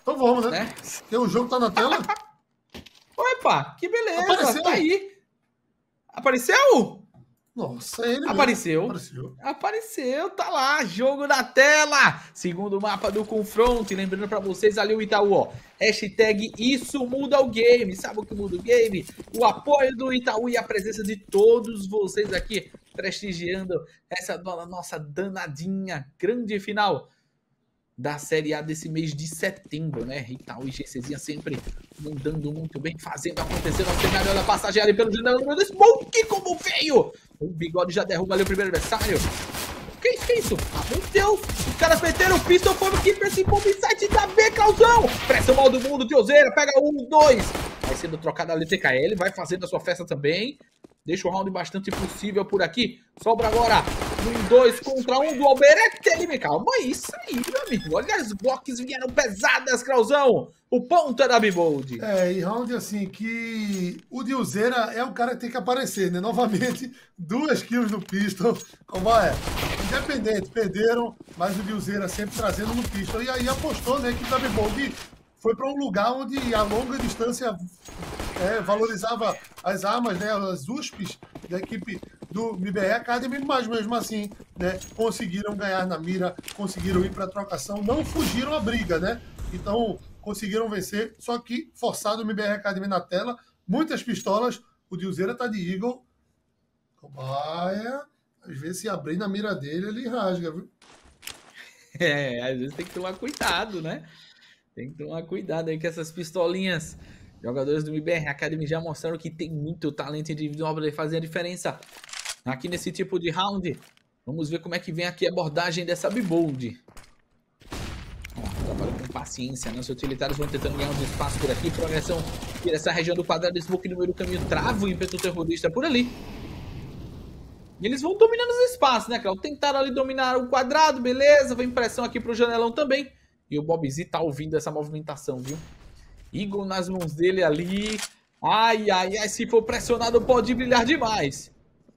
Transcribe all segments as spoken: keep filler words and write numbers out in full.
Então vamos, né? né? Porque o jogo tá na tela. Opa, que beleza, Apareceu. tá aí. Apareceu? Nossa, é ele mesmo. Apareceu. Apareceu. Apareceu, tá lá, jogo na tela. Segundo mapa do confronto. E lembrando pra vocês ali o Itaú, ó. Hashtag isso muda o game. Sabe o que muda o game? O apoio do Itaú e a presença de todos vocês aqui prestigiando essa nossa danadinha grande final da Série A desse mês de setembro, né? Itaú e GCzinha sempre mandando muito bem, fazendo acontecer no cenário da passagem ali pelo janela número dois. Smoke como veio! O Bigode já derruba ali o primeiro adversário. Que isso, que isso? Ah, meu Deus! Os caras meteram o pistol, foi aqui pra esse bomb site da B, Clausão! Pressa mal do mundo, Tiozeira, pega um, dois. Vai sendo trocada ali T K L, vai fazendo a sua festa também. Deixa o round bastante possível por aqui. Sobra agora um dois contra um do Alberete. Calma, isso aí, meu amigo. Olha, as blocos vieram pesadas, Clausão. O ponto é da B-Bold. É, e round assim, que o Dilzeira é o cara que tem que aparecer, né? Novamente, duas kills no pistol. Como é? Independente, perderam, mas o Dilzeira sempre trazendo no pistol. E aí apostou, né, que o da B-Bold foi para um lugar onde a longa distância é, valorizava as armas, né, as U S Ps da equipe do M B R Academy, mas mesmo assim, né, conseguiram ganhar na mira, conseguiram ir para a trocação, não fugiram à briga, né? Então, conseguiram vencer, só que forçado o M B R Academy na tela, muitas pistolas, o Dilzeira tá de Eagle. Cobaia, às vezes se abrir na mira dele, ele rasga, viu? É, às vezes tem que tomar cuidado, né? Tem que tomar cuidado aí com essas pistolinhas. Jogadores do M B R Academy já mostraram que tem muito talento individual para fazer a diferença aqui nesse tipo de round. Vamos ver como é que vem aqui a abordagem dessa B-Bold. Trabalho com paciência, né? Os utilitários vão tentando ganhar um espaço por aqui. Progressão por essa região do quadrado. Smoke no meio do caminho trava o ímpeto terrorista por ali. E eles vão dominando os espaços, né, Cláudio? Tentaram ali dominar o quadrado, beleza. Vem pressão aqui pro janelão também. E o Bobzi tá ouvindo essa movimentação, viu? Eagle nas mãos dele ali. Ai, ai, ai. Se for pressionado, pode brilhar demais.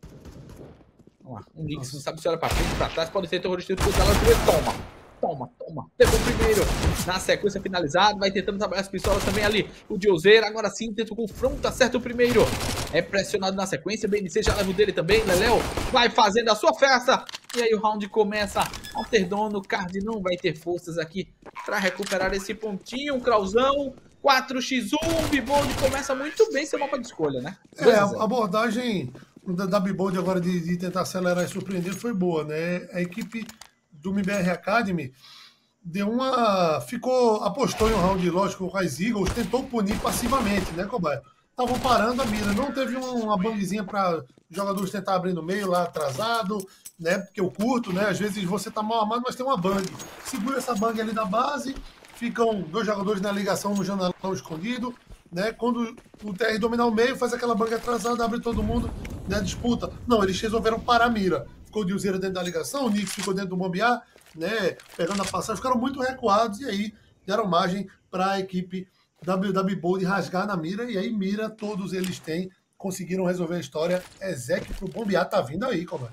Vamos lá. Um Nix, não sabe se olha pra frente, pra trás. Pode ter terrorista do lado primeiro. Toma. Toma, toma. Pegou o primeiro. Na sequência finalizado. Vai tentando trabalhar as pistolas também ali. O Diozeira. Agora sim, tenta o confronto. Acerta o primeiro. É pressionado na sequência. B N C já leva o dele também. Leléo vai fazendo a sua festa. E aí o round começa a ter dono. Card não vai ter forças aqui pra recuperar esse pontinho. Clausão. quatro a um. B-Bold começa muito bem seu mapa de escolha, né? É, a abordagem da, da B-Bold agora de, de tentar acelerar e surpreender foi boa, né? A equipe do M B R Academy deu uma. Ficou. Apostou em um round, lógico, com as Eagles, tentou punir passivamente, né, Cobaia? Estavam parando a mira, não teve uma bangzinha para os jogadores tentar abrir no meio lá atrasado, né? Porque eu curto, né? Às vezes você tá mal armado, mas tem uma bang. Segura essa bang ali da base, ficam dois jogadores na ligação no janelão escondido, né? Quando o T R dominar o meio, faz aquela bang atrasada, abre todo mundo, né? Disputa. Não, eles resolveram parar a mira. Ficou o Dilzeira dentro da ligação, o Nix ficou dentro do bombear, né? Pegando a passagem, ficaram muito recuados e aí deram margem para a equipe da B-Bold rasgar na mira, e aí mira todos eles têm, conseguiram resolver a história. Ezek pro bombear tá vindo aí, como é?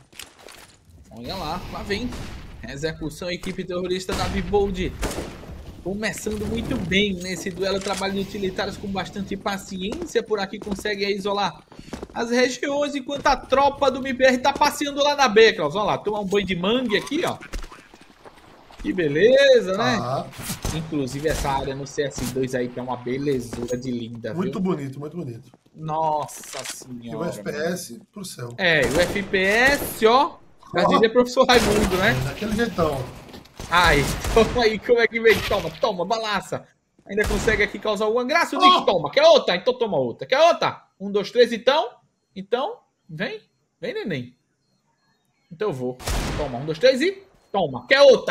Olha lá, lá vem. Execução, equipe terrorista da B-Bold. Começando muito bem nesse duelo, trabalho de utilitários com bastante paciência. Por aqui consegue isolar as regiões, enquanto a tropa do M B R tá passeando lá na B, Klaus. Olha lá, toma um banho de mangue aqui, ó. Que beleza, né? Ah. Inclusive essa área no C S dois aí que é uma belezura de linda, Muito viu? bonito, muito bonito. Nossa E senhora. o F P S mano. Pro céu. É, o F P S, ó. Já diria professor Raimundo, né? É, daquele jeitão. Ai, toma aí, como é que vem? Toma, toma, balaça. Ainda consegue aqui causar alguma graça? O Nick oh! Toma, quer outra? Então toma outra. Quer outra? Um, dois, três, então? Então, vem. Vem, neném. Então eu vou. Toma, um, dois, três e... Toma, quer outra?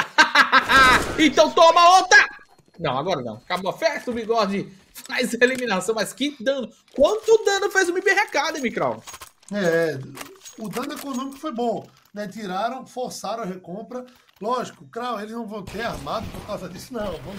Então toma outra! Não, agora não. Acabou a festa, o Bigode faz a eliminação. Mas que dano. Quanto dano fez o M B R Academy, Krau? É, o dano econômico foi bom. Né? Tiraram, forçaram a recompra. Lógico, Krau, eles não vão ter armado por causa disso, não. Vão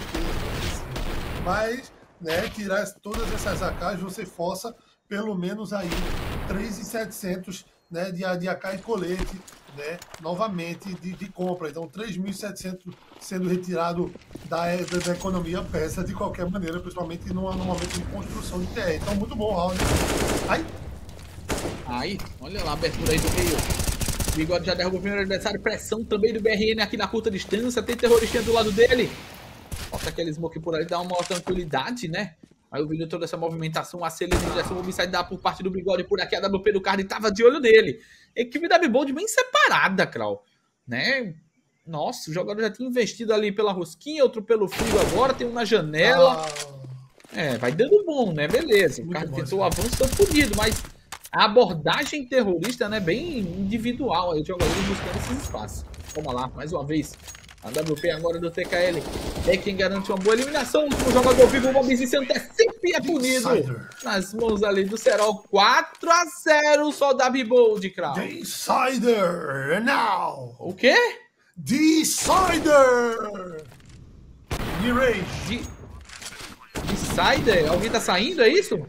ter. Mas, né, tirar todas essas A Ks, você força pelo menos aí três mil e setecentos né, de, de A K e colete, né, novamente de, de compra. Então, três mil e setecentos sendo retirado da, da, da economia pesa de qualquer maneira, principalmente numa, num momento de construção de T R. Então, muito bom o round. Ai! Aí, olha lá a abertura aí do meio. Bigode já derruba o primeiro adversário. Pressão também do B R N aqui na curta distância. Tem terrorista do lado dele. Bota aquele smoke por ali, dá uma tranquilidade, né? Aí eu vi toda essa movimentação, acelera em direção ao homicide dá por parte do Bigode por aqui. A W P do Card tava de olho nele. Equipe da B-Bold bem separada, Krau. Né? Nossa, o jogador já tinha investido ali pela rosquinha, outro pelo frio agora, tem um na janela. Ah. É, vai dando bom, né? Beleza. O Card tentou o avanço, foi fodido, mas a abordagem terrorista, né? Bem individual aí, o jogador buscando esses espaços. Vamos lá, mais uma vez. A W P agora do T K L é quem garante uma boa eliminação. O último jogador vivo, o Mobizi se antecipa e é punido. Nas mãos ali do Serol, quatro a zero só da B-Bold, Krau. Decider, now! O quê? Decider! Mirage. Decider? Alguém tá saindo, é isso?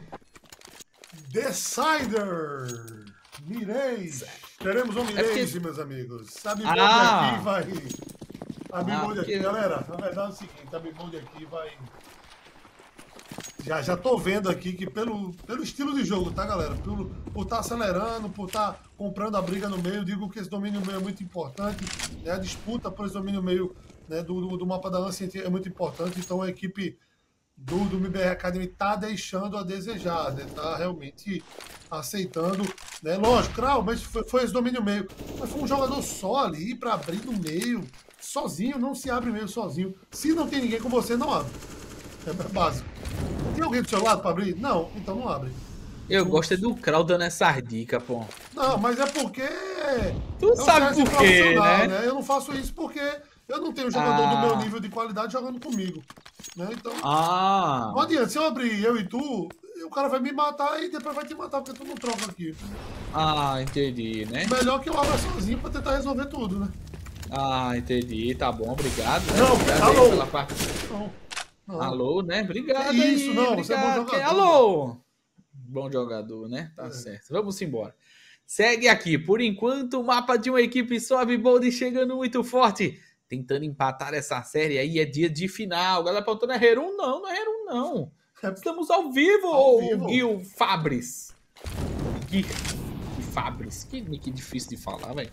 Decider! Mirage. Teremos um Mirage, é porque... meus amigos. A B-Bold ah. aqui vai... A B-Bold ah, aqui, porque... galera, na verdade é o seguinte, a B-Bold aqui vai... Já, já tô vendo aqui que pelo, pelo estilo de jogo, tá, galera? Por estar tá acelerando, por estar tá comprando a briga no meio, digo que esse domínio meio é muito importante, né? A disputa por esse domínio meio, né, do, do, do mapa da Ancient é muito importante, então a equipe do, do M B R Academy tá deixando a desejar, né? Tá realmente aceitando, né? Lógico, Krau, mas foi, foi esse domínio meio, mas foi um jogador só ali para abrir no meio. Sozinho, não se abre meio sozinho. Se não tem ninguém com você, não abre. É básico. Tem alguém do seu lado para abrir? Não, então não abre. Eu o... gosto é do Krau dando essas dicas, pô. Não, mas é porque... Tu sabe por quê, né? né? Eu não faço isso porque eu não tenho jogador ah. do meu nível de qualidade jogando comigo. Né? Então, ah. não adianta. Se eu abrir eu e tu, o cara vai me matar e depois vai te matar, porque tu não troca aqui. Ah, entendi, né? Melhor que eu abra sozinho para tentar resolver tudo, né? Ah, entendi. Tá bom, obrigado. Né? Não, obrigado alô. Pela parte... Não, não. Alô, né? Obrigado. Que isso, aí, não. obrigado. Você é bom jogador. Alô. Bom jogador, né? Tá é. certo. Vamos embora. Segue aqui. Por enquanto, o mapa de uma equipe só, a B-Bold chegando muito forte. Tentando empatar essa série aí. É dia de final. Galera perguntando, é Herum? Não, não é Herum, não. Estamos ao vivo, ao vivo. Gil Fabris. Gui Fabris. Que nick difícil de falar, velho.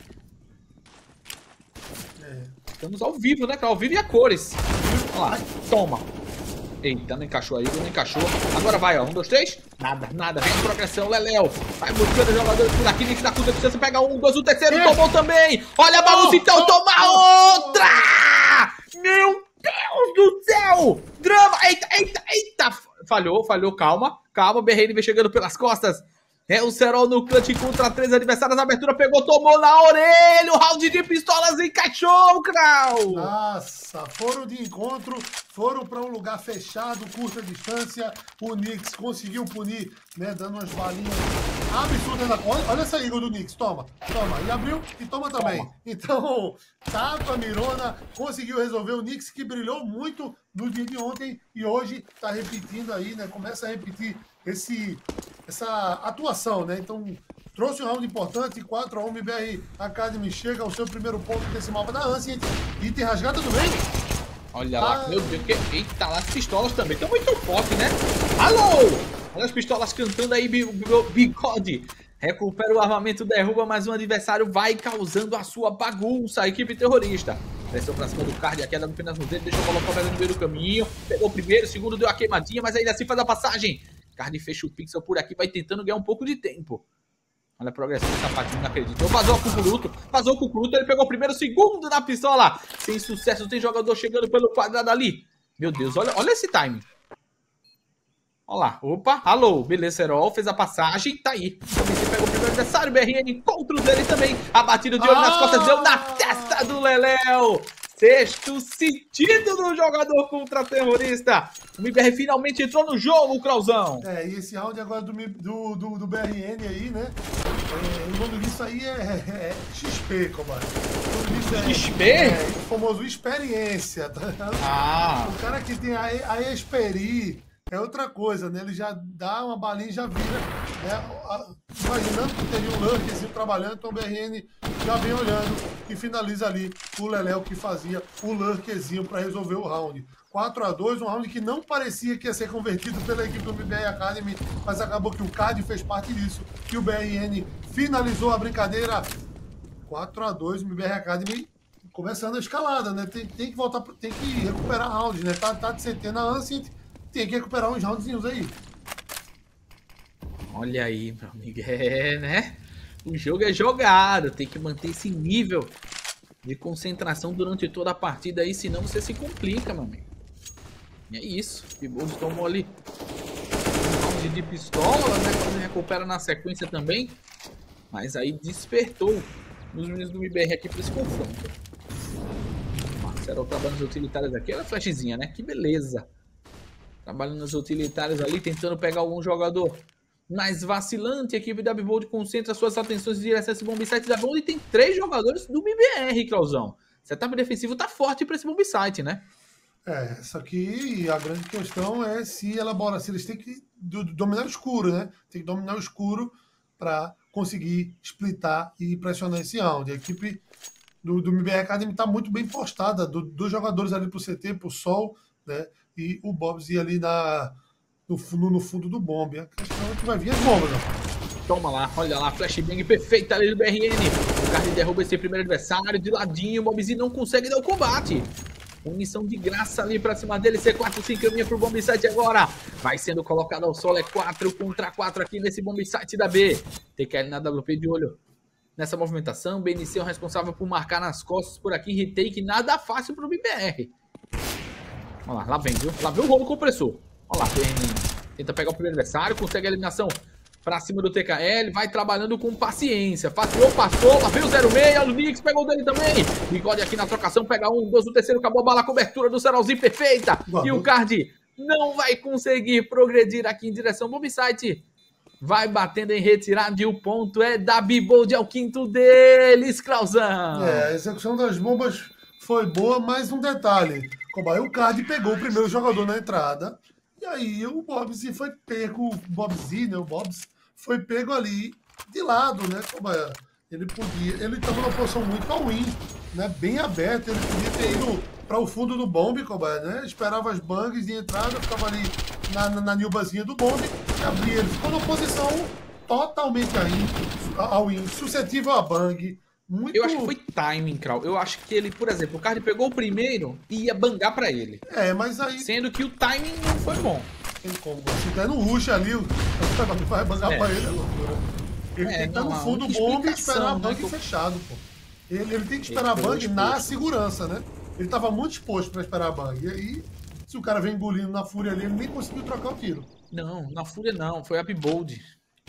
É. Estamos ao vivo, né? Ao vivo e a cores. Olha lá, toma. Eita, não encaixou aí, não encaixou. Agora vai, ó. Um, dois, três. Nada, nada. Vem a progressão, Leléo. Vai buscando os jogadores por aqui. Nick na curta distância. Pega um, dois, o terceiro. É. Tomou também. Olha a bagunça, então. Oh, toma oh, outra! Oh. Meu Deus do céu! Drama. Eita, eita, eita. Falhou, falhou. Calma, calma. O B R N vem chegando pelas costas. É o Serol no clutch contra três adversários. A abertura pegou, tomou na orelha. O round de pistolas encaixou, Krau. Nossa, foram de encontro, foram para um lugar fechado, curta distância. O Nix conseguiu punir, né, dando umas balinhas absurdas. Olha, olha essa Eagle do Nix, toma, toma. E abriu e toma também. Toma. Então, Tapa Mirona conseguiu resolver. O Nix que brilhou muito no dia de ontem e hoje tá repetindo aí, né? Começa a repetir esse... essa atuação, né? Então, trouxe um round importante, quatro a um, M B R Academy chega ao seu primeiro ponto desse mapa da Ancient. E tem rasgada do bem. Olha ah. lá, meu Deus, que... eita, lá as pistolas também, estão muito fortes, né? Alô! Olha as pistolas cantando aí, Bigode. Recupera o armamento, derruba mais um adversário, vai causando a sua bagunça, a equipe terrorista. Pressão pra cima do Card, a queda apenas no dedo, deixa eu colocar o velho no meio do caminho. Pegou o primeiro, o segundo deu a queimadinha, mas ainda assim faz a passagem. Card fecha o pixel por aqui, vai tentando ganhar um pouco de tempo. Olha a progressão do Sapatinho, não acreditou. Vazou o Cucuruto, vazou o Cucuruto, ele pegou o primeiro, segundo na pistola. Sem sucesso, tem jogador chegando pelo quadrado ali. Meu Deus, olha, olha esse time. Olha lá, opa, alô, beleza, Serol, fez a passagem, tá aí. Você pega o primeiro adversário, B R N contra o dele também. A batida de olho ah! nas costas, deu na testa do Leléo. Sexto sentido do jogador contra terrorista. O M B R finalmente entrou no jogo, Krauzão. É, e esse round agora do, do, do, do B R N aí, né? É, o nome disso aí é, é, é X P, comadre. É, X P? É, o famoso experiência. Tá? Ah. O cara que tem a, a experi, é outra coisa, né? Ele já dá uma balinha e já vira, né? Imaginando que teria um lurkerzinho trabalhando, então o B R N já vem olhando e finaliza ali o Leléo que fazia o lurkerzinho para resolver o round. quatro a dois, um round que não parecia que ia ser convertido pela equipe do M B R Academy, mas acabou que o Card fez parte disso e o B R N finalizou a brincadeira. quatro a dois, o M B R Academy começando a escalada, né? Tem, tem que voltar, tem que recuperar rounds, né? Tá, tá de centena Ancient, tem que recuperar uns roundzinhos aí. Olha aí, meu amigo, é, né? O jogo é jogado, tem que manter esse nível de concentração durante toda a partida aí, senão você se complica, meu amigo. E é isso, o Bibold tomou ali um round de pistola, né? Quase recupera na sequência também, mas aí despertou os meninos do M B R aqui para esse confronto. Marcelo trabalhando nas utilitárias aqui, era flashzinha, né? Que beleza. Trabalhando nas utilitárias ali, tentando pegar algum jogador mais vacilante. A equipe da Bibold concentra suas atenções em direção a esse bomb site da Bibold e tem três jogadores do M B R, Clauzão. Setup defensivo tá forte para esse bomb site, né? É, só que a grande questão é se elabora, se eles têm que do, dominar o escuro, né? Tem que dominar o escuro para conseguir splitar e pressionar esse round. A equipe do, do M B R Academy está muito bem postada, do, dos jogadores ali pro C T, pro Sol, né? E o Bobs ia ali na, no, fundo, no fundo do bombe. A questão é que vai vir as bombas, né? Toma lá, olha lá, flashbang perfeita ali do B R N. O Card derruba esse primeiro adversário de ladinho, o Bobzinho não consegue dar o combate. Munição de graça ali pra cima dele, C quatro se encaminha pro bomb site agora. Vai sendo colocado ao solo, é quatro contra quatro aqui nesse bomb site da B. T K L na W P de olho nessa movimentação. B N C é o responsável por marcar nas costas por aqui. Retake, nada fácil pro B B R. Olha lá, lá vem, viu? Lá vem o rolo compressor. Olha lá, B R N tenta pegar o primeiro adversário, consegue a eliminação pra cima do T K L, vai trabalhando com paciência. Passou, passou, lá vem o zero seis, o Nix pegou dele também. Bigode aqui na trocação, pega um, dois, o terceiro, acabou a bala, a cobertura do Serolzinho perfeita. Boa, e o Card não vai conseguir progredir aqui em direção ao bomb site. Vai batendo em retirada e o ponto é da Bibold, é o quinto deles, Clauzão. É, a execução das bombas foi boa, mas um detalhe. Como o Card pegou o primeiro jogador na entrada, e aí o Bobs foi pego, o Bobzinho, né, o Bobs foi pego ali de lado, né? Como é, ele podia, ele estava numa posição muito all-in, né? Bem aberta, ele podia ter ido para o fundo do bombe, como é, né? Esperava as bangs de entrada, ficava ali na, na, na nilbazinha do bombe, e abria. Ele ficou numa posição totalmente all-in, suscetível a bang. Muito... Eu acho que foi timing, Krau. Eu acho que ele, por exemplo, o Card pegou o primeiro e ia bangar pra ele. É, mas aí... Sendo que o timing não foi bom. Tem como. Se der no rush ali, o vai bangar é. pra ele, é loucura. Ele é, tem que estar no fundo do bombe e esperar a bang né? fechado, pô. Ele, ele tem que esperar ele a bang na segurança, né? Ele tava muito exposto pra esperar a bang. E aí, se o cara vem engolindo na fúria ali, ele nem conseguiu trocar o tiro. Não, na fúria não. Foi a Bibold.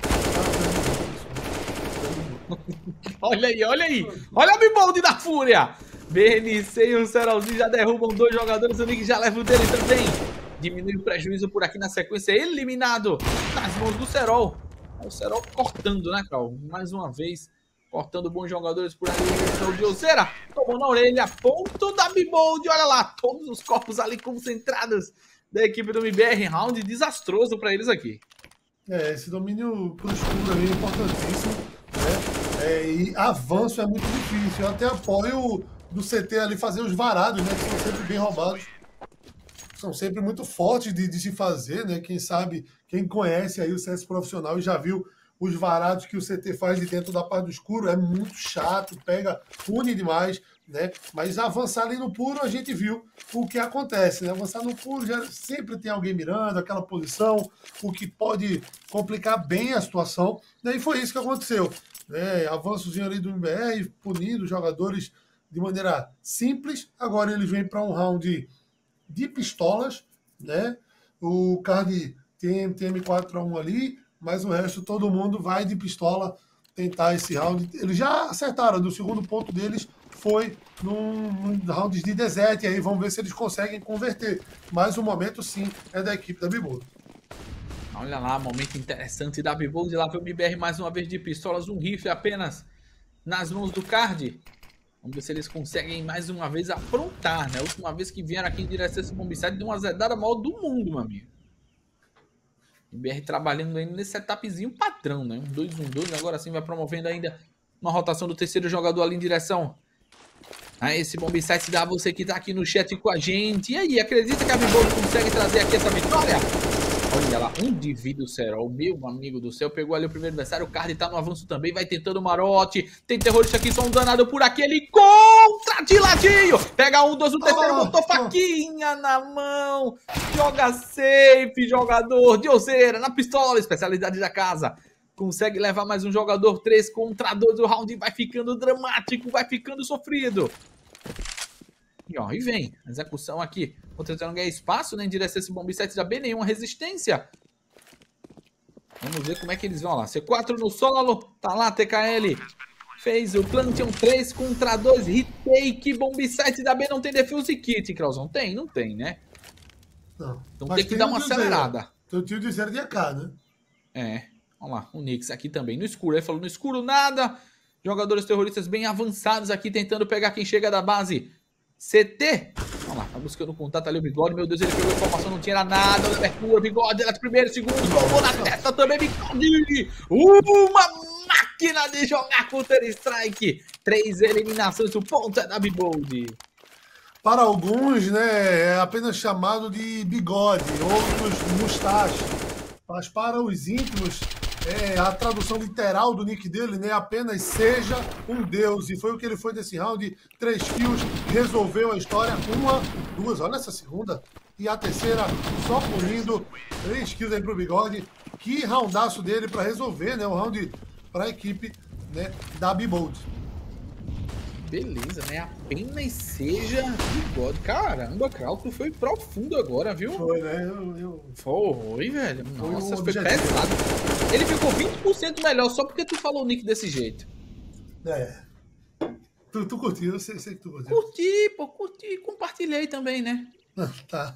Olha aí, olha aí. Olha a Bibold da fúria. B N C e o Serolzinho já derrubam dois jogadores. O Nick já leva o dele também. Diminui o prejuízo por aqui na sequência. Eliminado nas mãos do Serol. O Serol cortando, né, Carl? Mais uma vez, cortando bons jogadores por ali. O Diozeira tomou na orelha. Ponto da Bibold. Olha lá, todos os corpos ali concentrados da equipe do M B R. Round desastroso para eles aqui. É, esse domínio pro escuro aí é importantíssimo, né? É, e avanço é muito difícil. Eu até apoio do C T ali fazer os varados, né? Que são sempre bem roubados. São sempre muito fortes de, de se fazer, né? Quem sabe, quem conhece aí o C S profissional e já viu os varados que o C T faz de dentro da parte do escuro, é muito chato, pega, pune demais, né? Mas avançar ali no puro, a gente viu o que acontece, né? Avançar no puro, já sempre tem alguém mirando, aquela posição, o que pode complicar bem a situação, né? E foi isso que aconteceu, né? Avançozinho ali do M B R, punindo os jogadores de maneira simples. Agora eles vêm para um round de pistolas, né? O Card tem, tem M quatro a um ali, mas o resto todo mundo vai de pistola tentar esse round. Eles já acertaram, do segundo ponto deles foi num, num round de desert, aí vamos ver se eles conseguem converter. Mas o momento sim é da equipe da Bibold. Olha lá, momento interessante da Bibold. Lá vem o M B R mais uma vez de pistolas, um rifle apenas nas mãos do Card. Vamos ver se eles conseguem mais uma vez aprontar, né? A última vez que vieram aqui em direção a esse bomb site, deu uma zedada maior do mundo, meu amigo. M B R trabalhando ainda nesse setupzinho padrão, né? Um dois um dois, agora sim vai promovendo ainda uma rotação do terceiro jogador ali em direção a esse Bombsite da você que tá aqui no chat com a gente. E aí, acredita que a Bibol consegue trazer aqui essa vitória? Olha lá, um indivíduo, Serol, meu amigo do céu, pegou ali o primeiro adversário, o Card tá no avanço também, vai tentando o marote, tem terrorista aqui, só um danado por aqui, ele contra de ladinho, pega um, dois, o terceiro, oh, botou oh. faquinha na mão, joga safe, jogador, Diozeira, na pistola, especialidade da casa, consegue levar mais um jogador, três contra dois, o round vai ficando dramático, vai ficando sofrido. E ó, e vem, a execução aqui, o tentando ganhar espaço, né, em direção a esse Bombsite da B, nenhuma resistência. Vamos ver como é que eles vão lá, C quatro no solo, tá lá, T K L, fez o Plantion três contra dois, retake, Bombsite da B, não tem defuse kit, Krauzão, tem? Não tem, né? Não. Então tem que dar uma acelerada. Tem o tio de zero de A K, né? É, olha lá, o Nix aqui também, no escuro, ele falou no escuro nada, jogadores terroristas bem avançados aqui, tentando pegar quem chega da base. C T, olha lá, tá buscando contato ali o Bigode, meu Deus, ele pegou a informação, não tinha nada, olha a abertura, Bigode, ela primeiro, segundo, tomou na testa também, Bigode, uma máquina de jogar Counter-Strike, três eliminações, o ponto é da Bigode. Para alguns, né, é apenas chamado de Bigode, outros Mustache, mas para os íntimos, é, a tradução literal do nick dele, né? Apenas seja um deus. E foi o que ele foi nesse round. Três kills, resolveu a história. Uma, duas, olha essa segunda. E a terceira, só punindo. Três kills aí pro Bigode. Que roundaço dele para resolver, né? O round para a equipe, né, da B-Bold. Beleza, né? Apenas seja Bigode. Caramba, Kraut, tu foi profundo agora, viu? Foi, né? Eu, eu... Foi, velho. Foi Nossa, um foi pesado. Ele ficou vinte por cento melhor só porque tu falou o nick desse jeito. É. Tu, tu curtiu, eu sei, sei que tu curtiu. Curti, pô, curti. Compartilhei também, né? Tá.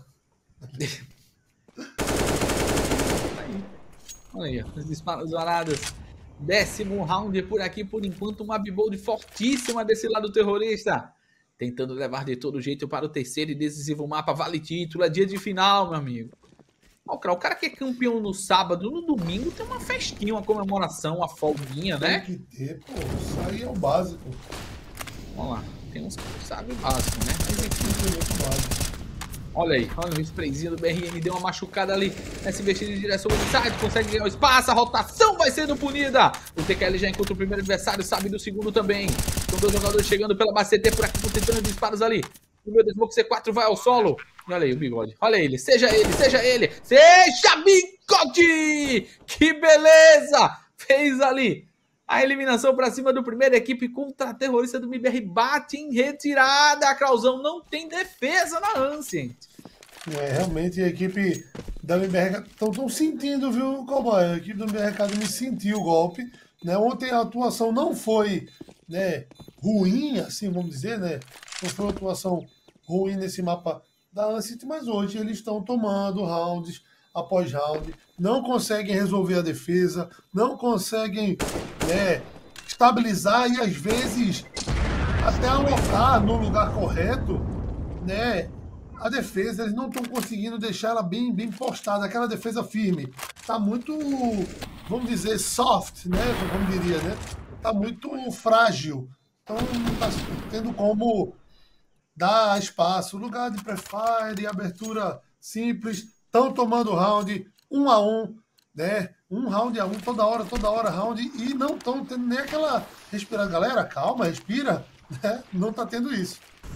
Aí. Olha aí, os disparos varados. Décimo round por aqui, por enquanto, uma B-Bold fortíssima desse lado terrorista. Tentando levar de todo jeito para o terceiro e decisivo mapa. Vale título, é dia de final, meu amigo. Ó, o cara que é campeão no sábado, no domingo, tem uma festinha, uma comemoração, uma folguinha, né? Tem que ter, pô. Isso aí é o básico. Vamos lá. Tem uns que não sabem o básico, né? Mas enfim, é muito básico. Olha aí, olha o sprayzinho do B R N, deu uma machucada ali, nessa investida em direção ao inside, consegue ganhar o espaço, a rotação vai sendo punida. O T K L já encontra o primeiro adversário, sabe do segundo também. São dois jogadores chegando pela base C T por aqui, tentando disparos ali. O meu Smoke C quatro vai ao solo. E olha aí o Bigode, olha ele, seja ele, seja ele, seja Bigode! Que beleza! Fez ali a eliminação pra cima do primeiro, equipe contra a terrorista do M B R, bate em retirada. A Krauzão não tem defesa na Ancient. É, realmente a equipe da M B R estão sentindo, viu, Cowboy? A equipe do M B R Academy sentiu o golpe, né? Ontem a atuação não foi, né, ruim, assim, vamos dizer, né? Não foi uma atuação ruim nesse mapa da Ancient, mas hoje eles estão tomando rounds após round, não conseguem resolver a defesa, não conseguem, né, estabilizar e às vezes até alocar no lugar correto, né, a defesa. Eles não estão conseguindo deixar ela bem, bem postada, aquela defesa firme. Tá muito, vamos dizer, soft, né, como diria, né? Tá muito frágil. Então não tá tendo como dar espaço. Lugar de prefire, abertura simples. Estão tomando round um a um, né? Um round a um, toda hora, toda hora round, e não estão tendo nem aquela respirada. Galera, calma, respira, né? Não tá tendo isso.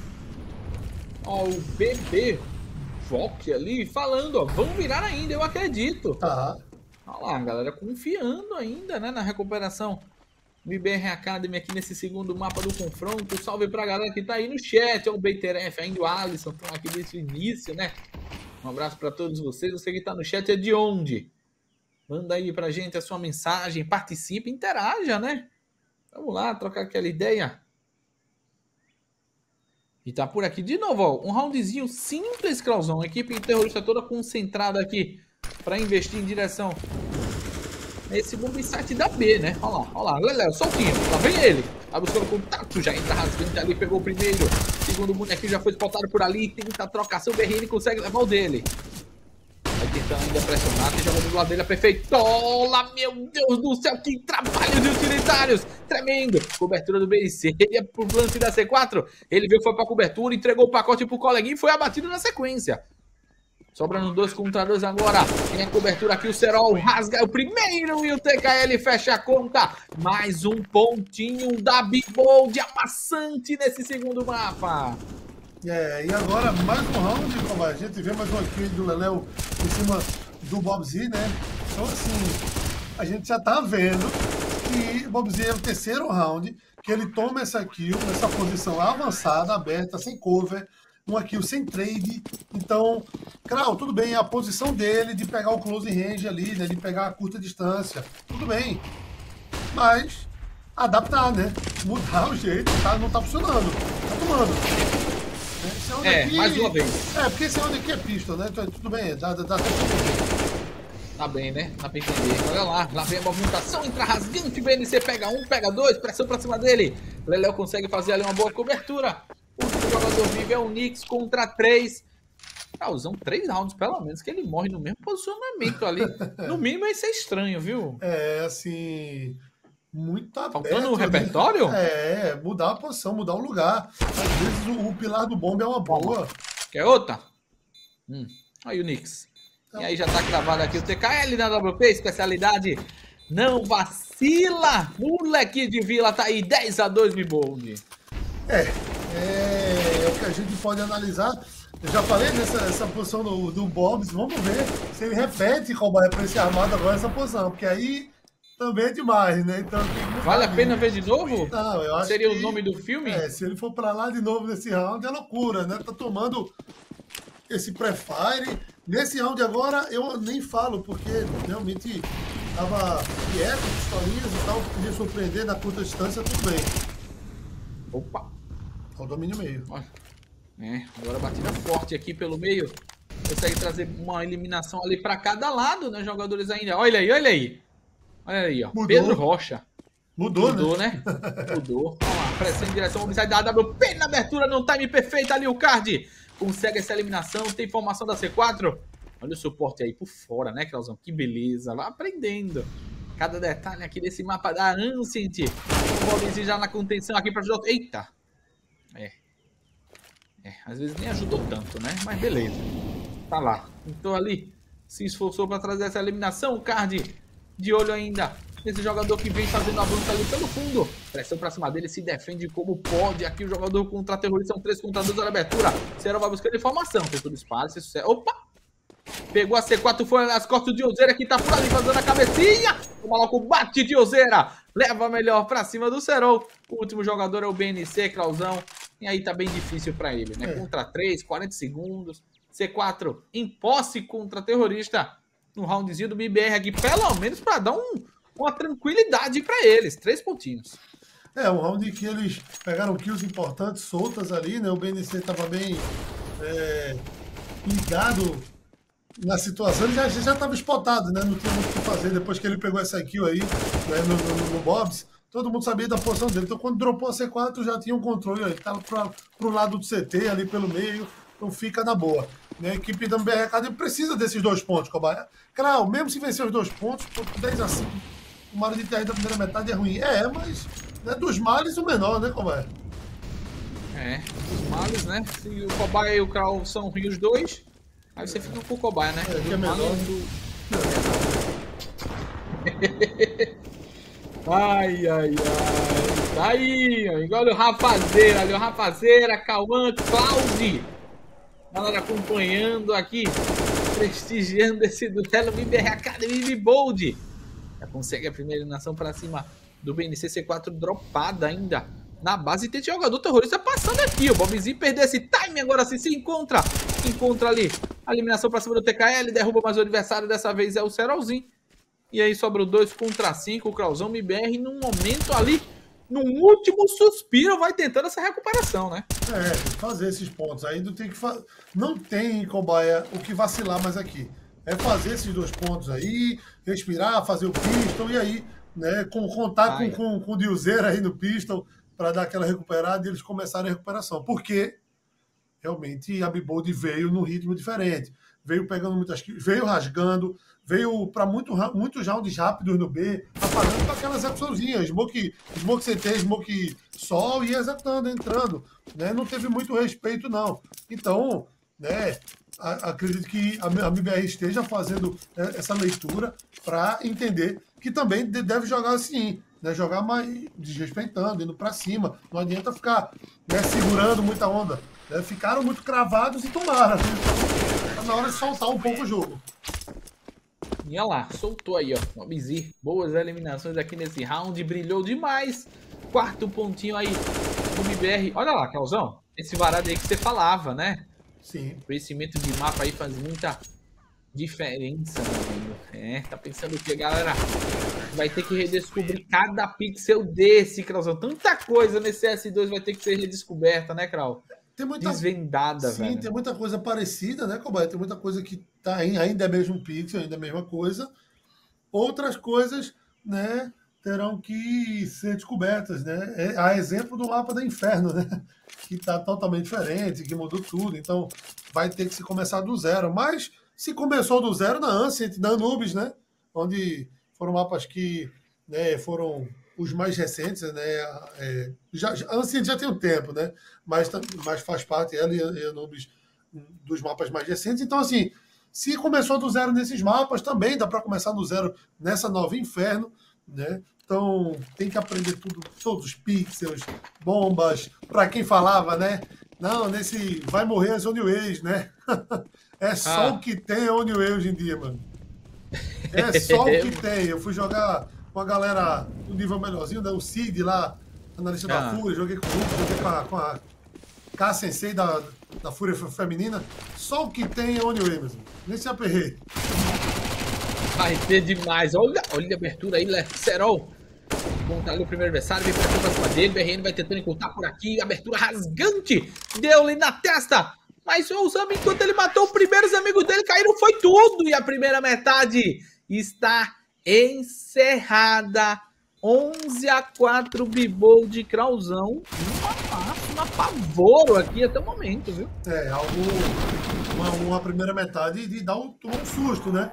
Ó, o B B Vogue ali falando, ó, vão virar ainda, eu acredito. Tá. Olha lá, galera, confiando ainda, né, na recuperação. M B R Academy aqui nesse segundo mapa do confronto. Salve pra galera que tá aí no chat. Ó, o Beiteref, ainda o Alisson, estão aqui desde o início, né? Um abraço para todos vocês. Você que está no chat é de onde? Manda aí pra gente a sua mensagem, participe, interaja, né? Vamos lá, trocar aquela ideia. E tá por aqui de novo, ó, um roundzinho simples, Krauzão. A equipe terrorista toda concentrada aqui para investir em direção a esse Bombsite da B, né? Olha lá, olha lá, Leléo, soltinho. Lá vem ele. Tá buscando contato, já entra rasgando ali, pegou o primeiro. Segundo bonequinho já foi spotado por ali, tenta a trocação, o B R N consegue levar o dele. Vai tentando ainda pressionar, tem jogador do lado dele, a perfeitola, meu Deus do céu, que trabalho de utilitários, tremendo, cobertura do B N C, ele é pro lance da C quatro, ele veio, foi pra cobertura, entregou o pacote pro coleguinha e foi abatido na sequência. Sobrando dois contra dois agora, tem a cobertura aqui, o Serol rasga o primeiro e o T K L fecha a conta, mais um pontinho da B-Bold, amassante nesse segundo mapa. É, e agora mais um round, como a gente vê mais uma kill do Leléo em cima do Bobzi, né? Então assim, a gente já tá vendo que o Bobzi é o terceiro round, que ele toma essa kill, nessa posição avançada, aberta, sem cover, uma kill sem trade. Então, claro, tudo bem, é a posição dele de pegar o close range ali, né? De pegar a curta distância, tudo bem. Mas adaptar, né? Mudar o jeito, tá? Não tá funcionando, tá tomando. É, aqui, mais uma vez. É, porque esse round aqui é pistol, né? Então, tudo bem, dá, dá, dá Tá bem, né? Dá pra entender. Olha lá, lá vem a movimentação, entra rasgante, B N C pega um, pega dois, pressão pra cima dele. Leléo consegue fazer ali uma boa cobertura. O último jogador vive é o Nix contra três. Causam três rounds, pelo menos, que ele morre no mesmo posicionamento ali. No mínimo, isso é estranho, viu? É, assim... Muito aberto. Faltando o repertório? Né? É, mudar a posição, mudar o lugar. Às vezes o, o pilar do bomba é uma boa. Quer outra? Hum. Aí o Nix. Então... E aí já tá gravado aqui o T K L na W P, especialidade. Não vacila! Moleque de Vila tá aí, dez a dois, B-Bold. É, é, é o que a gente pode analisar. Eu já falei nessa essa posição do, do Bobs. Vamos ver se ele repete como é pra esse armado agora essa posição. Porque aí também é demais, né? Então, vale a pena ver de novo? Não, eu acho Seria que, o nome do filme? É, se ele for pra lá de novo nesse round, é loucura, né? Tá tomando esse pré-fire. Nesse round agora, eu nem falo, porque realmente tava quieto, pistolinhas e tal, podia surpreender na curta distância, tudo bem. Opa! Olha o domínio meio. É, agora batida forte aqui pelo meio. Consegue trazer uma eliminação ali pra cada lado, né? Jogadores ainda. Olha aí, olha aí. Olha aí, ó. Mudou. Pedro Rocha. Mudou, Mudou, né? né? Mudou. Olha lá, pressão em direção ao obside da A W P na abertura, no time perfeito ali o card. Consegue essa eliminação, tem formação da C quatro. Olha o suporte aí por fora, né, Clausão? Que beleza. Vai aprendendo. Cada detalhe aqui desse mapa da Ancient. O Bobzinho já na contenção aqui pra ajudar. Eita. É. É, às vezes nem ajudou tanto, né? Mas beleza. Tá lá. Então ali se esforçou pra trazer essa eliminação. O card de olho ainda nesse jogador que vem fazendo a luta ali pelo fundo. Pressão pra cima dele, se defende como pode. Aqui o jogador contra terrorista, são três contra dois na abertura. Será vai buscando informação. Tentou disparo, se sucesso. Opa! Pegou a C quatro, foi nas costas de Ozeira, que tá por ali fazendo a cabecinha. O maluco bate de Ozeira. Leva melhor pra cima do Serol. O último jogador é o B N C, Clausão. E aí tá bem difícil pra ele, né? É. Contra três, quarenta segundos. C quatro em posse contra terrorista. No roundzinho do B B R aqui, pelo menos pra dar um, uma tranquilidade pra eles. Três pontinhos. É, um round que eles pegaram kills importantes, soltas ali, né? O B N C tava bem é, ligado na situação. Ele já já estava spotado, né? Não tinha muito o que fazer depois que ele pegou essa kill aí, né? no, no, no Bobs. Todo mundo sabia da posição dele. Então, quando dropou a C quatro, já tinha um controle. Ele estava para o lado do C T, ali pelo meio. Então, fica na boa. Né? A equipe da M B R Academy precisa desses dois pontos, Cobaia. Claro, mesmo se vencer os dois pontos, por dez a cinco, o Mario de T R da primeira metade é ruim. É, mas né, dos males o menor, né, Cobaia? É, dos males, né? Se o Cobaia e o Kral são ruins os dois, aí você fica com o Cobaia, né? É, que é menor. Do... Ai, ai, ai. Tá aí, amigo. Olha o Rafazeira, olha o Rafazeira, Cauã, Claude. Galera acompanhando aqui, prestigiando esse duelo M B R Academy e B-Bold. Já consegue a primeira eliminação para cima do B N C C quatro dropada ainda na base. Tem jogador terrorista passando aqui. O Bobzinho perdeu esse time, agora sim se encontra. Encontra ali a eliminação para cima do T K L, derruba mais o adversário, dessa vez é o Serolzinho. E aí sobra o dois contra cinco, o Clausão M B R num momento ali, num último suspiro, vai tentando essa recuperação, né? É, tem que fazer esses pontos. Aí não tem que fa... não tem, Cobaia, o que vacilar mais aqui. É fazer esses dois pontos aí, respirar, fazer o pistol e aí, né, com, contar ah, com, é. com, com o Dilzeira aí no pistol para dar aquela recuperada e eles começarem a recuperação. Porque realmente a B-Bold veio num ritmo diferente. veio pegando muitas kills, veio rasgando, veio para muito, muitos rounds rápidos no B, apagando com aquelas execuçãozinhas, smoke, smoke C T, smoke sol, e executando, entrando, né? Não teve muito respeito, não. Então, né, acredito que a M B R esteja fazendo essa leitura para entender que também deve jogar assim, né, jogar mais desrespeitando, indo para cima. Não adianta ficar, né, segurando muita onda. Né, ficaram muito cravados e tomaram. Então, tá na hora de soltar um pouco o jogo. E olha lá, soltou aí, ó. O Abizir. Boas eliminações aqui nesse round. Brilhou demais. Quarto pontinho aí do M B R. Olha lá, Causão. Esse varado aí que você falava, né? Sim. O conhecimento de mapa aí faz muita diferença, meu amigo. É, tá pensando o que, galera? Vai ter que redescobrir cada pixel desse, Krauzão. Tanta coisa nesse C S dois vai ter que ser redescoberta, né, Krau? Tem muita, Desvendada, sim, velho. tem muita coisa parecida, né, Cobaia? Tem muita coisa que tá aí, ainda é mesmo pixel, ainda é a mesma coisa. Outras coisas, né, terão que ser descobertas, né? É, a exemplo do mapa do Inferno, né? Que tá totalmente diferente, que mudou tudo. Então, vai ter que se começar do zero. Mas se começou do zero na Ancient, na Anubis, né? Onde foram mapas que, né, foram os mais recentes, né? É, já, a Ancient já tem um tempo, né? Mas, mas faz parte, ela e a Anubis, dos mapas mais recentes. Então, assim, se começou do zero nesses mapas, também dá para começar do zero nessa nova Inferno, né? Então, tem que aprender tudo, todos os pixels, bombas, para quem falava, né? Não, nesse vai morrer as Oneway, né? É só ah. o que tem a Oneway hoje em dia, mano. É só o que tem. Eu fui jogar com a galera do nível melhorzinho, né? O Cid lá, analista ah. da Fúria, joguei com o Hulk, joguei com a, com a K-Sensei da, da Fúria Feminina. Só o que tem é a Oneway, mesmo. Nem se aperrei. Vai ter demais. Olha, olha a abertura aí, Serol. Montar ali o primeiro adversário, vem pra cima dele. B R N vai tentando encurtar por aqui. Abertura rasgante. Deu-lhe na testa. Mas o Osama, enquanto ele matou o primeiro, os amigos dele caíram. Foi tudo. E a primeira metade está encerrada. onze a quatro, Bibol de Krauzão. Um apavoro aqui até o momento, viu? É, algo. Uma, uma primeira metade de dar um, um susto, né?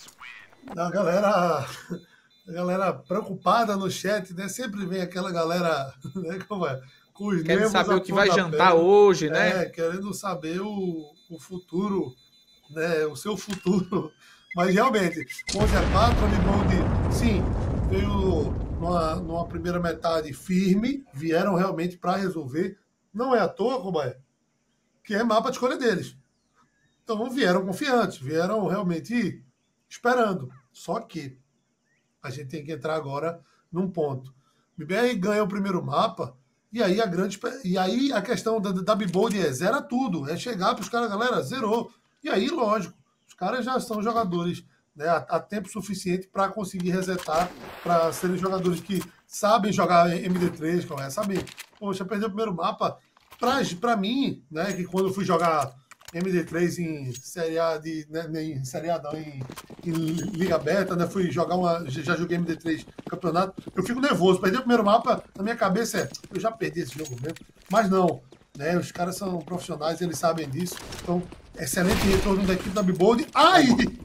A galera. A galera preocupada no chat, né? Sempre vem aquela galera, né? Como é? Com os querendo saber o que vai jantar pele, hoje, né? É, querendo saber o, o futuro, né? O seu futuro. Mas realmente, onze a quatro, Amigold, sim, veio numa, numa primeira metade firme, vieram realmente para resolver. Não é à toa, como é? Que é mapa de escolha deles. Então vieram confiantes, vieram realmente esperando. Só que a gente tem que entrar agora num ponto. O M B R ganha o primeiro mapa, e aí a grande. E aí a questão da, da B-Bold é zera tudo. É chegar para os caras, galera, zerou. E aí, lógico, os caras já são jogadores, né, há, há tempo suficiente para conseguir resetar, para serem jogadores que sabem jogar M D três, é, sabem. Poxa, perder o primeiro mapa. Para mim, né, que quando eu fui jogar M D três em Série A, de, né, em Série A não, em, em Liga Aberta, né, fui jogar uma, já joguei M D três campeonato, eu fico nervoso, perder o primeiro mapa, na minha cabeça é, eu já perdi esse jogo mesmo, mas não, né, os caras são profissionais, eles sabem disso, então, excelente retorno da equipe da B-Bold. Ai!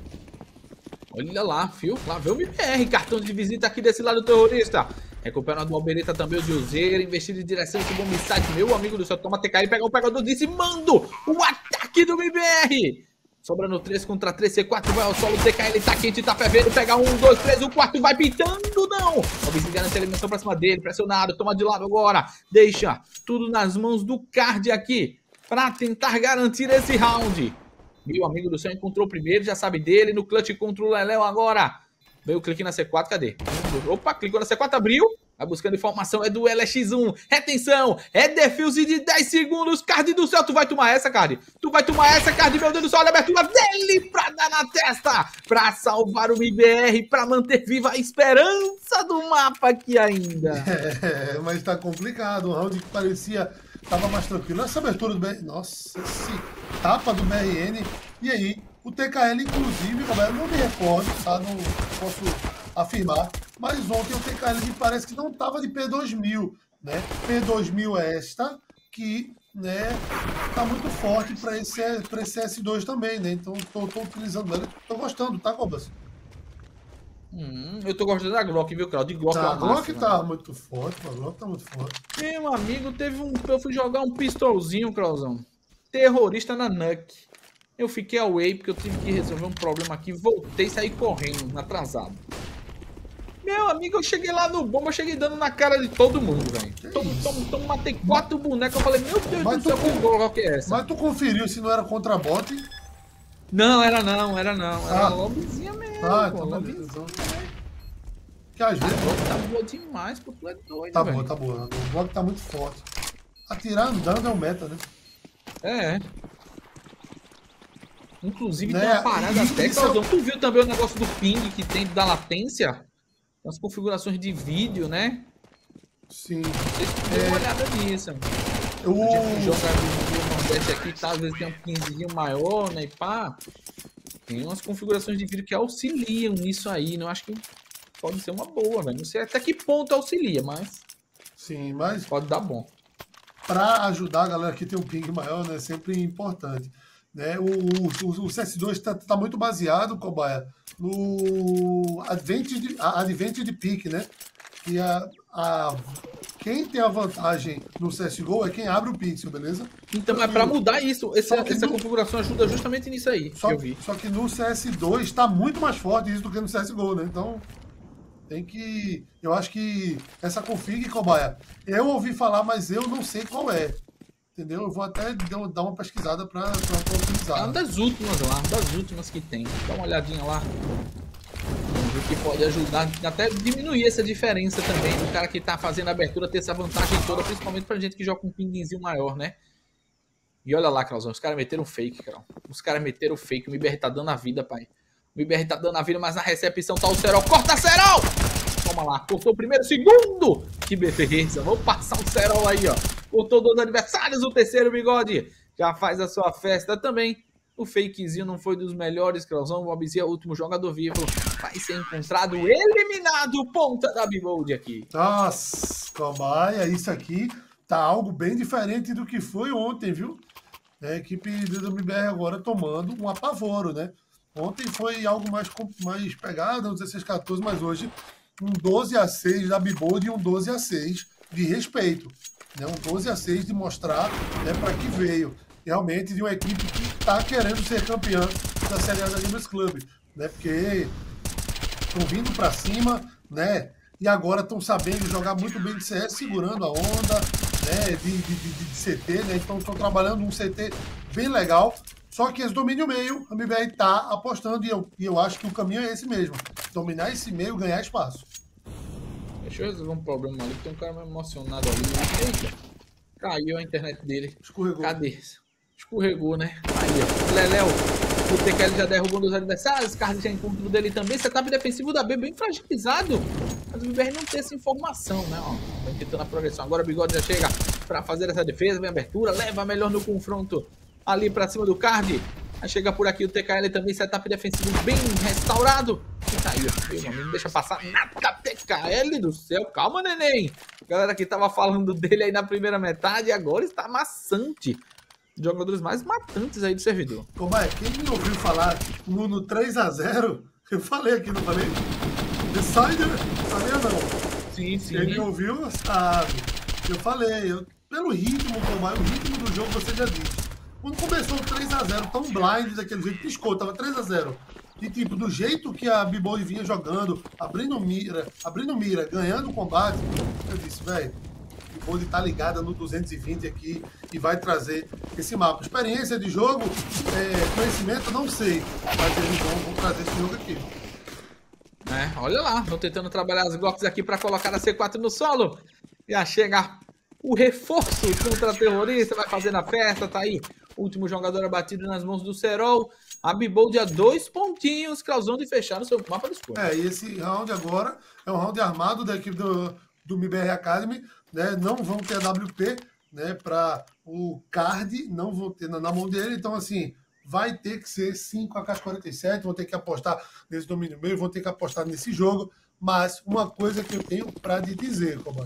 Olha lá, fio, lá vê o M B R, cartão de visita aqui desse lado terrorista. Recuperando o Albereta também, o Diozeira, investido em direção ao bom mensagem. Meu amigo do céu, toma T K L, pega o pegador, dizimando o ataque do M B R. Sobrando três contra três, C quatro vai ao solo, T K L tá quente, tá fervendo, pega um, dois, três, o quarto vai pintando, não. O Albereta garante a eliminação pra cima dele, pressionado, toma de lado agora. Deixa tudo nas mãos do Card aqui, pra tentar garantir esse round. Meu amigo do céu encontrou o primeiro, já sabe dele, no clutch contra o Leléo agora. Veio o clique na C quatro, cadê? Opa, clicou na C quatro, abriu. Vai buscando informação, é do L X um. Retenção, é defuse de dez segundos. Card do céu, tu vai tomar essa, Card. Tu vai tomar essa, Card, meu Deus do céu. Olha a abertura dele pra dar na testa. Pra salvar o M B R, pra manter viva a esperança do mapa aqui ainda. É, mas tá complicado. Um round que parecia... Tava mais tranquilo. Essa abertura do B R N... Nossa, esse tapa do B R N. E aí... O T K L, inclusive, galera, não me recordo, tá? Não posso afirmar. Mas ontem o T K L me parece que não estava de P dois mil, né? P dois mil é esta que né, tá muito forte para esse, pra esse C S dois também, né? Então tô, tô utilizando ela, tô gostando, tá, Cobas? Hum, eu tô gostando da Glock, viu, Claudio? De Glock é Tá, a uma Glock massa, tá velho. muito forte, a Glock tá muito forte. Meu amigo, teve um. Eu fui jogar um pistolzinho, Clauzão. Terrorista na Nuke. Eu fiquei away porque eu tive que resolver um problema aqui. Voltei e saí correndo, atrasado. Meu amigo, eu cheguei lá no bomba, eu cheguei dando na cara de todo mundo, velho. Que Tom, isso? tom, tom, matei quatro bonecos. Eu falei, meu Deus Mas do tu, céu, que con- Glock é essa? mas tu conferiu se não era contra bot? Não, era não, era não. Era uma Ah, lobbyzinha mesmo, ah, pô. então beleza. Lobbyzinha. Então, que às A vezes Glock tá boa demais, pô. Tu é doido, tá boa, velho. tá boa. A Glock tá muito forte. Atirar andando é o meta, né? É. Inclusive tem uma Né? parada E, até, isso é- Claudão. Tu viu também o negócio do ping que tem da latência? As configurações de vídeo, né? sim. Não sei se tu deu uma olhada nisso. Eu, A gente que joga no Nordeste aqui, tá? Às vezes tem um pinzinho maior, né? E pá. Tem umas configurações de vídeo que auxiliam nisso aí, né? Eu acho que pode ser uma boa, velho. Não sei até que ponto auxilia, mas sim, mas pode dar bom. para ajudar a galera que tem um ping maior, né? É sempre importante. Né? O, o, o C S dois está tá muito baseado, Cobaia, no Advantage, a- Advantage Pick, né? Que a, a, quem tem a vantagem no C S G O é quem abre o pixel, beleza? Então, Só mas que, para o- mudar isso, essa, só que essa no, configuração ajuda justamente nisso aí que só, eu vi. só que no C S dois está muito mais forte isso do que no C S G O, né? Então tem que. Eu acho que essa config, Cobaia, eu ouvi falar, mas eu não sei qual é. Entendeu? Eu vou até dar uma pesquisada para É utilizar. uma das últimas lá, uma das últimas que tem. Dá uma olhadinha lá. Vamos ver que pode ajudar, até diminuir essa diferença também do cara que tá fazendo a abertura ter essa vantagem toda, principalmente pra gente que joga com um pinguinzinho maior, né? E olha lá, Clausão, os caras meteram fake, cara. Os caras meteram fake. O M B R tá dando a vida, pai. O M B R tá dando a vida, mas na recepção tá o Serol. Corta, Serol! Toma lá, cortou o primeiro, segundo! Que beleza, vamos passar o Serol aí, ó. Cortou dois adversários, o terceiro, Bigode. Já faz a sua festa também. O fakezinho não foi dos melhores, Clausão. O Bobzinho é o último jogador vivo. Vai ser encontrado, eliminado, ponta da Bigode aqui. Nossa, cobaia, isso aqui tá algo bem diferente do que foi ontem, viu? A equipe do M B R agora tomando um apavoro, né? Ontem foi algo mais, mais pegado, um dezesseis a quatorze, mas hoje um doze a seis da Bibold e um doze a seis de respeito. Né? Um doze a seis de mostrar, né, para que veio. Realmente de uma equipe que está querendo ser campeã da Série A da Gamers Club. Né? Porque estão vindo para cima, né? E agora estão sabendo jogar muito bem de C S, segurando a onda, né? De, de, de, de C T, né? Então estão trabalhando um C T bem legal. Só que esse domínio meio, a M B R está apostando e eu, e eu acho que o caminho é esse mesmo: dominar esse meio, ganhar espaço. Deixa eu resolver um problema ali, que tem um cara meio emocionado ali. Eita, caiu a internet dele. Escorregou. Cadê? Escorregou, né? Aí, ó. Leléo, o T K L já derrubou um dos adversários, Carlos já encontrou dele também. Setup defensivo da B bem fragilizado. Mas o B B R não tem essa informação, né? Ó, vem tentando a progressão. Agora o Bigode já chega pra fazer essa defesa, vem abertura, leva melhor no confronto ali pra cima do Card. Aí chega por aqui o T K L também, setup defensivo bem restaurado. E tá aí, ó. Meu amigo, não deixa passar nada, T K L do céu. Calma, neném. Galera que tava falando dele aí na primeira metade, agora está maçante. Jogadores mais matantes aí do servidor. Como é? Quem me ouviu falar no, no três a zero, eu falei aqui, não falei? Decider, sabia não? Sim, sim. Quem me ouviu sabe. Eu falei, eu, pelo ritmo, como é, o ritmo do jogo você já disse. Quando começou o três a zero, tão blind daquele jeito, piscou, tava três a zero. E tipo, do jeito que a B-Boy vinha jogando, abrindo mira, abrindo mira, ganhando o combate, eu disse, velho, a B-Boy tá ligada no duzentos e vinte aqui e vai trazer esse mapa. Experiência de jogo, é, conhecimento, não sei, mas eles vão, vão trazer esse jogo aqui. É, olha lá, estão tentando trabalhar as Glocks aqui para colocar a C quatro no solo. Já chega o reforço contra a terrorista, vai fazendo a festa, tá aí. Último jogador abatido nas mãos do Serol. A B-Bold a dois pontinhos, causando e fechando o seu mapa do escuro. É, e esse round agora é um round armado da equipe do, do M B R Academy, né? Não vão ter a W P, né? Para o card, não vão ter na, na mão dele, então assim, vai ter que ser cinco A K quarenta e sete, vão ter que apostar nesse domínio meio, vão ter que apostar nesse jogo, mas uma coisa que eu tenho para te dizer, como é,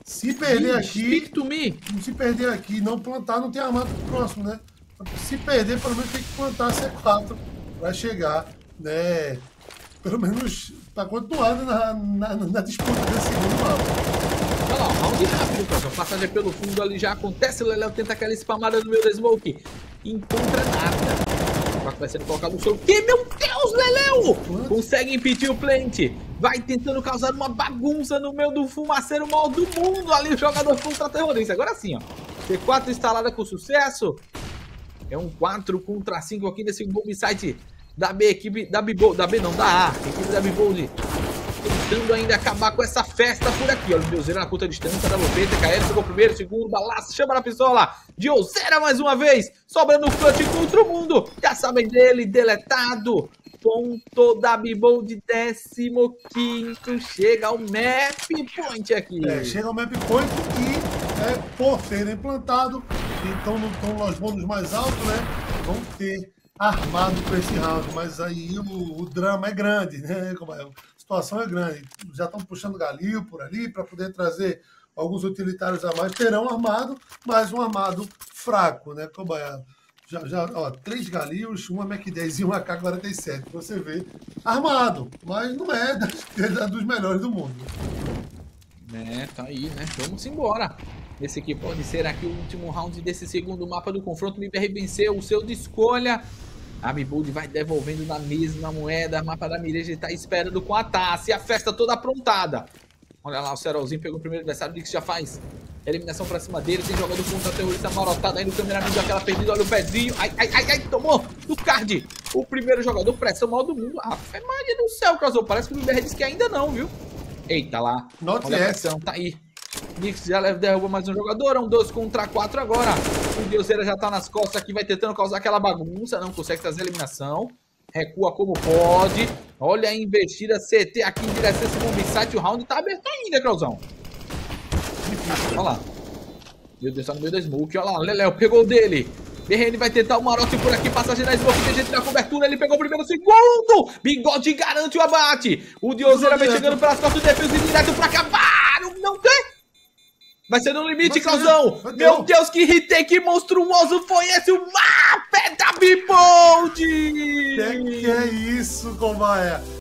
Se perder aqui, Speak to me. se perder aqui e não plantar, não tem armado pro próximo, né? Se perder, pelo menos tem que plantar C quatro para chegar, né? Pelo menos tá continuando na, na, na disputa desse segundo mapa. Olha lá, round rápido, pessoal. Passagem pelo fundo ali já acontece. O Leléo tenta aquela spamada no meio da smoke. Encontra nada. Vai sendo colocado no seu. Que, meu Deus, Leléo! Consegue impedir o plant. Vai tentando causar uma bagunça no meio do fumaceiro maior do mundo. Ali o jogador contra terrorista. Agora sim, ó. C quatro instalada com sucesso. É um quatro contra cinco aqui nesse bomb site da B, equipe da B-Bold, da B não, da A, equipe da B-Bold, tentando ainda acabar com essa festa por aqui. Olha o Diozeira na curta distância, da P T K L, pegou primeiro, segundo, balaço, chama na pistola, Diozeira mais uma vez, sobrando o clutch contra o mundo, já sabem dele, deletado, ponto da B-Bold, décimo quinto, chega ao map point aqui. É, chega ao map point e, é, por terem plantado, então não estão nos bônus mais altos, né, vão ter armado para esse round, mas aí o, o drama é grande, né? A situação é grande. Já estão puxando Galil por ali para poder trazer alguns utilitários a mais. Terão armado, mas um armado fraco, né? Já, já, ó, três Galils, uma Mac dez e uma A K quarenta e sete. Você vê armado, mas não é das, dos melhores do mundo. É, tá aí, né? Vamos embora. Esse aqui pode ser aqui o último round desse segundo mapa do confronto. O M B R venceu o seu de escolha. A B-Bold vai devolvendo na mesma moeda. O mapa da Mirage está esperando com a taça. E a festa toda aprontada. Olha lá, o Serolzinho pegou o primeiro adversário. O Dix já faz eliminação pra cima dele. Tem jogador contra a terrorista marotado aí no cameraman. Deu aquela perdida. Olha o Pedrinho. Ai, ai, ai, ai. Tomou do card. O primeiro jogador, pressão maior do mundo. Ah, é magia do céu, Crossover. Parece que o M B R disse que ainda não, viu? Eita lá. Not Olha a pressão, tá aí. Nix já derruba mais um jogador, é um dois contra quatro agora. O Diozeira já tá nas costas aqui, vai tentando causar aquela bagunça, não consegue trazer a eliminação. Recua como pode. Olha a investida C T aqui em direção a esse bomb site. O round tá aberto ainda, Clausão. Olha lá. Meu Deus, tá no meio da smoke. Olha lá, Leléo pegou o dele. B R N vai tentar o marote por aqui, passagem na smoke, tem gente na cobertura, ele pegou o primeiro, segundo. Bigode garante o abate. O Diozeira vai chegando pelas costas do defesa e direto pra acabar. Não tem. Vai ser no limite, Clausão. Meu Deus, que retake monstruoso foi esse. O mapa da B-Bold. Que que é isso, Cobaia?